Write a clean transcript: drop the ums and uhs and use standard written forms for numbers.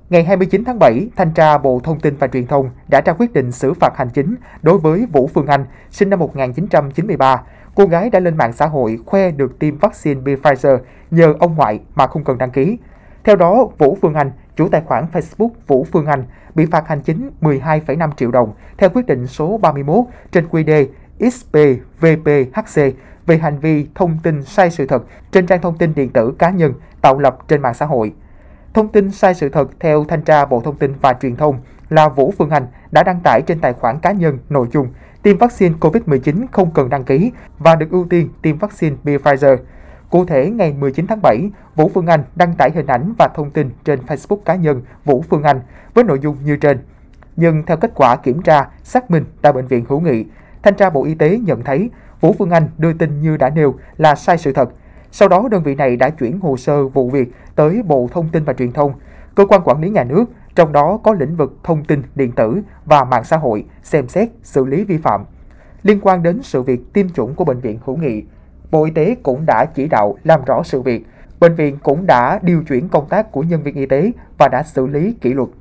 Ngày 29 tháng 7, Thanh tra Bộ Thông tin và Truyền thông đã ra quyết định xử phạt hành chính đối với Vũ Phương Anh, sinh năm 1993. Cô gái đã lên mạng xã hội khoe được tiêm vaccine Pfizer nhờ ông ngoại mà không cần đăng ký. Theo đó, Vũ Phương Anh, chủ tài khoản Facebook Vũ Phương Anh, bị phạt hành chính 12,5 triệu đồng theo quyết định số 31 trên QĐ XP-VP-HC về hành vi thông tin sai sự thật trên trang thông tin điện tử cá nhân tạo lập trên mạng xã hội. Thông tin sai sự thật theo Thanh tra Bộ Thông tin và Truyền thông là Vũ Phương Anh đã đăng tải trên tài khoản cá nhân nội dung tiêm vaccine COVID-19 không cần đăng ký và được ưu tiên tiêm vaccine Pfizer. Cụ thể, ngày 19 tháng 7, Vũ Phương Anh đăng tải hình ảnh và thông tin trên Facebook cá nhân Vũ Phương Anh với nội dung như trên. Nhưng theo kết quả kiểm tra, xác minh tại Bệnh viện Hữu Nghị, Thanh tra Bộ Y tế nhận thấy Vũ Phương Anh đưa tin như đã nêu là sai sự thật. Sau đó, đơn vị này đã chuyển hồ sơ vụ việc tới Bộ Thông tin và Truyền thông, cơ quan quản lý nhà nước, trong đó có lĩnh vực thông tin điện tử và mạng xã hội, xem xét xử lý vi phạm. Liên quan đến sự việc tiêm chủng của Bệnh viện Hữu Nghị, Bộ Y tế cũng đã chỉ đạo làm rõ sự việc. Bệnh viện cũng đã điều chuyển công tác của nhân viên y tế và đã xử lý kỷ luật.